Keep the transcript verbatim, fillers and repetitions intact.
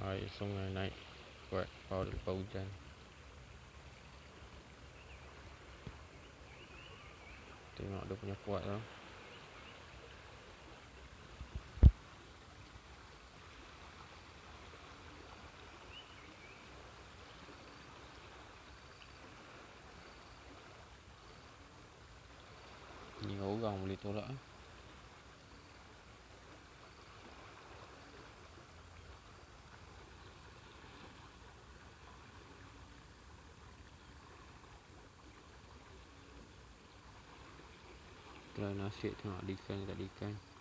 Air sungai naik kuat kalau lepas hujan. Tengok dia punya kuat tau. Ni orang boleh tolak eh. Kalau nasib tengok ada ikan tak ada ikan.